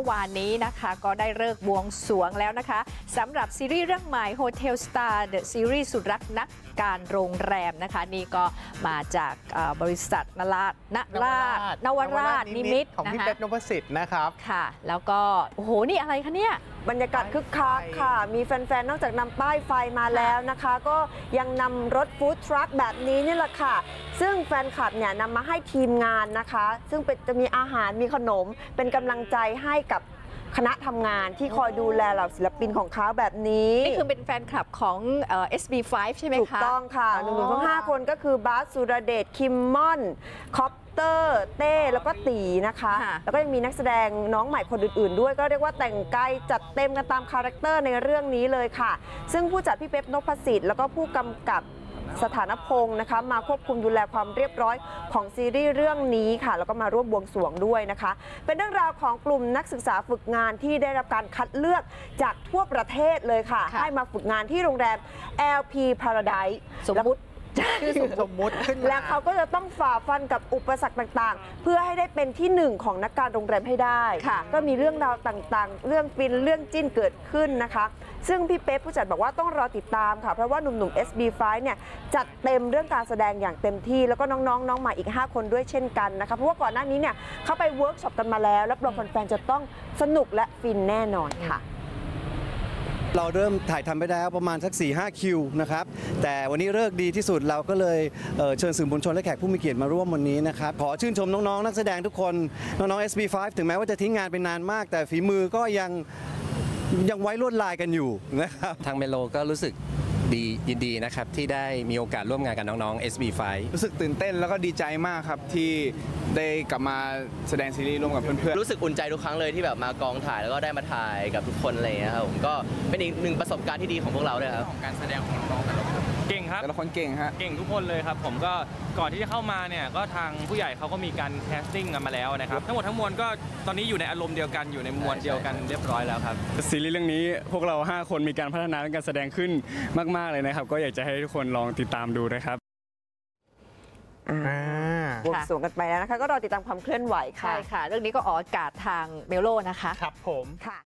มื่อวานนี้นะคะก็ได้เลิกบวงสรวงแล้วนะคะสำหรับซีรีส์เรื่องใหม่ Hotel Star The Series สุดรักนักการโรงแรมนะคะนี่ก็มาจากบริษัทนวราชนิมิตของพี่เป๊ป นพสิทธิ์นะครับค่ะแล้วก็โอ้โหนี่อะไรคะเนี่ยบรรยากาศคึกคักค่ะมีแฟนๆนอกจากนำป้ายไฟมาแล้วนะคะก็ยังนำรถฟู้ดทรัคแบบนี้นี่แหละค่ะซึ่งแฟนคลับเนี่ยนำมาให้ทีมงานนะคะซึ่งจะมีอาหารมีขนมเป็นกำลังใจให้กับคณะทำงานที่คอยดูแลเหล่าศิลปินของเขาแบบนี้นี่คือเป็นแฟนคลับของ SB5 ใช่ไหมคะถูกต้องค่ะหนุ่มๆทั้ง5คนก็คือบาสสุรเดชคิมมอนคอปเตอร์เต้แล้วก็ตีนะคะแล้วก็ยังมีนักแสดงน้องใหม่คนอื่นๆด้วยก็เรียกว่าแต่งกายจัดเต็มกันตามคาแรคเตอร์ในเรื่องนี้เลยค่ะซึ่งผู้จัดพี่เป๊ป นพสิทธิ์แล้วก็ผู้กำกับสถานพงศ์นะคะมาควบคุมดูแลความเรียบร้อยของซีรีส์เรื่องนี้ค่ะแล้วก็มาร่วมบวงสรวงด้วยนะคะเป็นเรื่องราวของกลุ่มนักศึกษาฝึกงานที่ได้รับการคัดเลือกจากทั่วประเทศเลยค่ะให้มาฝึกงานที่โรงแรม LP Paradise สมมุติสมมุติขึ้นมาและเขาก็จะต้องฝ่าฟันกับอุปสรรคต่างๆเพื่อให้ได้เป็นที่หนึ่งของนักการโรงแรมให้ได้ก็มีเรื่องราวต่างๆเรื่องฟินเรื่องจิ้นเกิดขึ้นนะคะซึ่งพี่เป๊ปผู้จัดบอกว่าต้องรอติดตามค่ะเพราะว่าหนุ่มๆ SB5 เนี่ยจัดเต็มเรื่องการแสดงอย่างเต็มที่แล้วก็น้องๆน้องใหม่อีก5คนด้วยเช่นกันนะคะเพราะว่าก่อนหน้านี้เนี่ยเขาไปเวิร์กช็อปกันมาแล้วรับรองแฟนๆจะต้องสนุกและฟินแน่นอนค่ะเราเริ่มถ่ายทำไปแล้วประมาณสัก 4-5 คิวนะครับแต่วันนี้เลิกดีที่สุดเราก็เลยเชิญสื่อมวลชนและแขกผู้มีเกียรติมาร่วมวันนี้นะครับขอชื่นชมน้องๆนักแสดงทุกคนน้องๆ SB5 ถึงแม้ว่าจะทิ้งงานไปนานมากแต่ฝีมือก็ยังไว้ลวดลายกันอยู่นะครับทางเมโลก็รู้สึกดียินดีนะครับที่ได้มีโอกาสร่วมงานกับน้องๆ SB5 รู้สึกตื่นเต้นแล้วก็ดีใจมากครับที่ได้กลับมาแสดงซีรีส์ร่วมกับเพื่อนๆรู้สึกอุ่นใจทุกครั้งเลยที่แบบมากองถ่ายแล้วก็ได้มาถ่ายกับทุกคนอะไรอย่างเงี้ยครับผมก็เป็นอีกหนึ่งประสบการณ์ที่ดีของพวกเราด้วยครับของการแสดงของน้องๆแต่ละคนเก่งครับแต่ละคนเก่งฮะเก่งทุกคนเลยครับผมก็ก่อนที่จะเข้ามาเนี่ยก็ทางผู้ใหญ่เขาก็มีการแคสติ้งกันมาแล้วนะครับทั้งหมดทั้งมวลก็ตอนนี้อยู่ในอารมณ์เดียวกันอยู่ในมวลเดียวกันเรียบร้อยแล้วครับซีรีส์เรื่องนี้พวกเรา5คนมีการพัฒนาการแสดงขึ้นมากๆเลยนะครับก็อยากจะให้ทุกคนลองติดตามดูนะครับบวงสรวงกันไปแล้วนะคะก็รอติดตามความเคลื่อนไหวค่ะใช่ค่ะเรื่องนี้ก็ออกอากาศทางเมโลนะคะครับผมค่ะ